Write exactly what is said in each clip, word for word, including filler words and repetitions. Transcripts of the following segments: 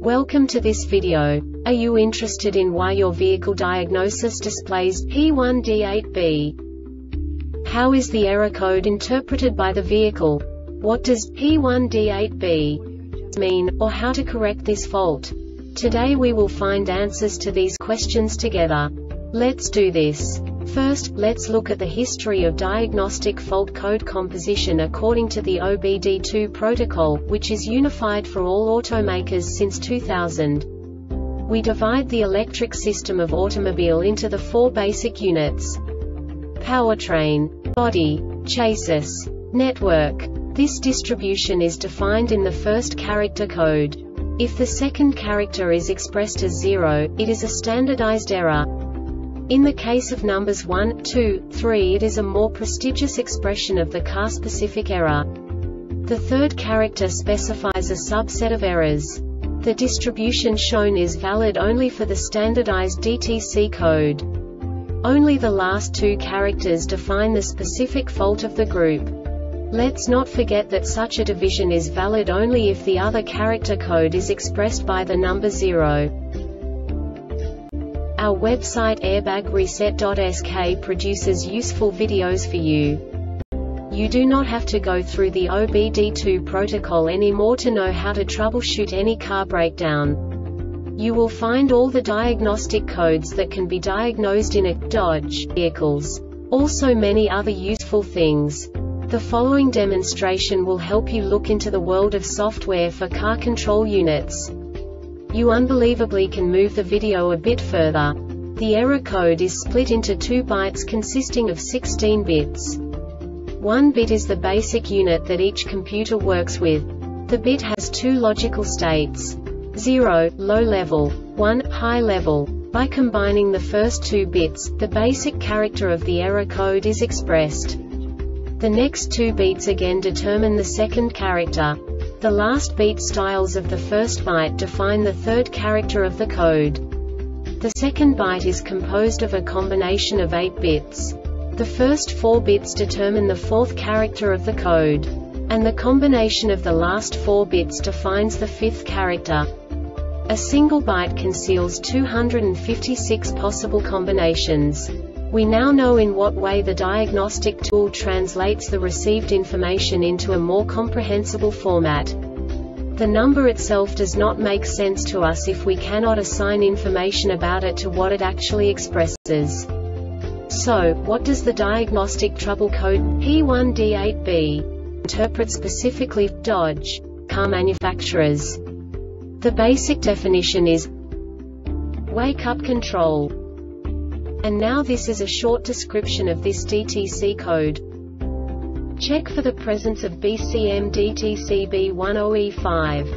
Welcome to this video. Are you interested in why your vehicle diagnosis displays P one D eight B? How is the error code interpreted by the vehicle? What does P one D eight B mean, or how to correct this fault? Today we will find answers to these questions together. Let's do this. First, let's look at the history of diagnostic fault code composition according to the O B D two protocol, which is unified for all automakers since two thousand. We divide the electric system of automobile into the four basic units: powertrain, body, chassis, network. This distribution is defined in the first character code. If the second character is expressed as zero, it is a standardized error. In the case of numbers one, two, three, it is a more prestigious expression of the car-specific error. The third character specifies a subset of errors. The distribution shown is valid only for the standardized D T C code. Only the last two characters define the specific fault of the group. Let's not forget that such a division is valid only if the other character code is expressed by the number zero. Our website airbag reset dot S K produces useful videos for you. You do not have to go through the O B D two protocol anymore to know how to troubleshoot any car breakdown. You will find all the diagnostic codes that can be diagnosed in a Dodge vehicles. Also many other useful things. The following demonstration will help you look into the world of software for car control units. You unbelievably can move the video a bit further. The error code is split into two bytes consisting of sixteen bits. One bit is the basic unit that each computer works with. The bit has two logical states: zero, low level, one, high level. By combining the first two bits, the basic character of the error code is expressed. The next two beats again determine the second character. The last beat styles of the first byte define the third character of the code. The second byte is composed of a combination of eight bits. The first four bits determine the fourth character of the code. And the combination of the last four bits defines the fifth character. A single byte conceals two hundred fifty-six possible combinations. We now know in what way the diagnostic tool translates the received information into a more comprehensible format. The number itself does not make sense to us if we cannot assign information about it to what it actually expresses. So, what does the diagnostic trouble code P one D eight B interpret specifically for Dodge car manufacturers? The basic definition is wake-up control. And now this is a short description of this D T C code. Check for the presence of B C M D T C B ten E five.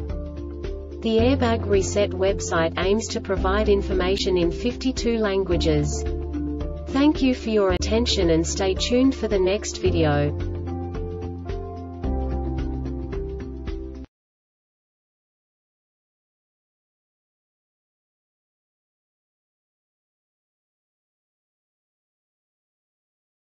The Airbag Reset website aims to provide information in fifty-two languages. Thank you for your attention and stay tuned for the next video.